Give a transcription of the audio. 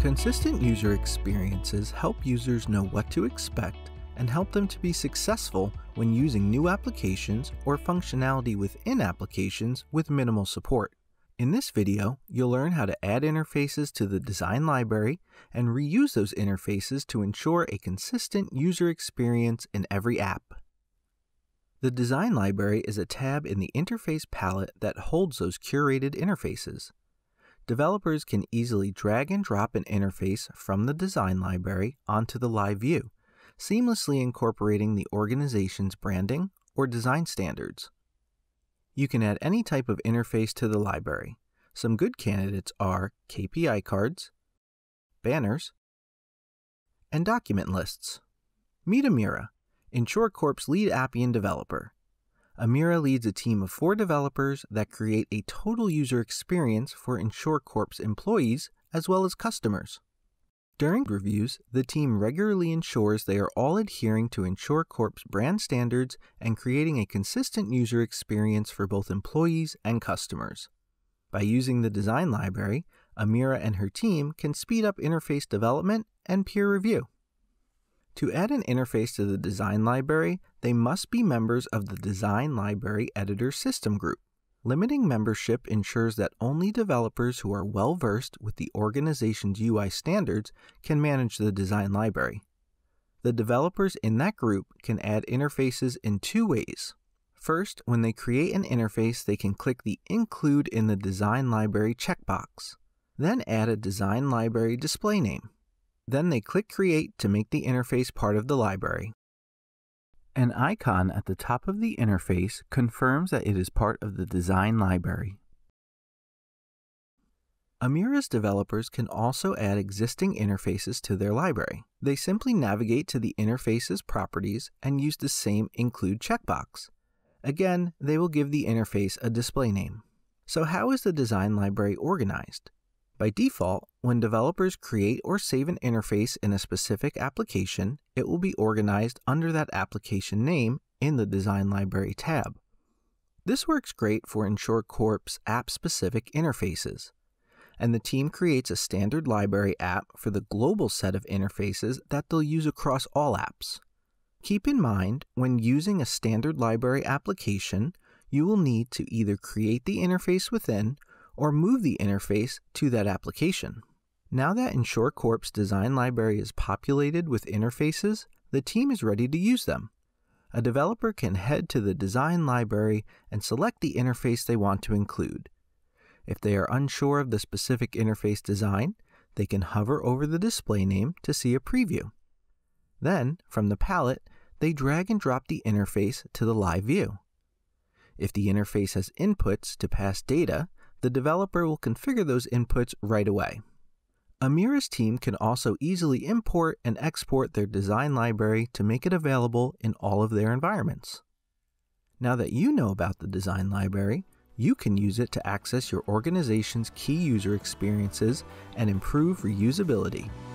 Consistent user experiences help users know what to expect and help them to be successful when using new applications or functionality within applications with minimal support. In this video, you'll learn how to add interfaces to the design library and reuse those interfaces to ensure a consistent user experience in every app. The design library is a tab in the interface palette that holds those curated interfaces. Developers can easily drag and drop an interface from the design library onto the live view, seamlessly incorporating the organization's branding or design standards. You can add any type of interface to the library. Some good candidates are KPI cards, banners, and document lists. Meet Amira, InsureCorp's lead Appian developer. Amira leads a team of 4 developers that create a total user experience for InsureCorp's employees as well as customers. During reviews, the team regularly ensures they are all adhering to InsureCorp's brand standards and creating a consistent user experience for both employees and customers. By using the design library, Amira and her team can speed up interface development and peer review. To add an interface to the design library, they must be members of the Design Library Editor System Group. Limiting membership ensures that only developers who are well-versed with the organization's UI standards can manage the design library. The developers in that group can add interfaces in 2 ways. First, when they create an interface, they can click the Include in the Design Library checkbox. Then add a design library display name. Then they click Create to make the interface part of the library. An icon at the top of the interface confirms that it is part of the design library. Amira's developers can also add existing interfaces to their library. They simply navigate to the interface's properties and use the same Include checkbox. Again, they will give the interface a display name. So how is the design library organized? By default, when developers create or save an interface in a specific application, it will be organized under that application name in the Design Library tab. This works great for InsureCorp's app-specific interfaces, and the team creates a standard library app for the global set of interfaces that they'll use across all apps. Keep in mind, when using a standard library application, you will need to either create the interface within or move the interface to that application. Now that InsureCorp's design library is populated with interfaces, the team is ready to use them. A developer can head to the design library and select the interface they want to include. If they are unsure of the specific interface design, they can hover over the display name to see a preview. Then, from the palette, they drag and drop the interface to the live view. If the interface has inputs to pass data, the developer will configure those inputs right away. Amira's team can also easily import and export their design library to make it available in all of their environments. Now that you know about the design library, you can use it to access your organization's key user experiences and improve reusability.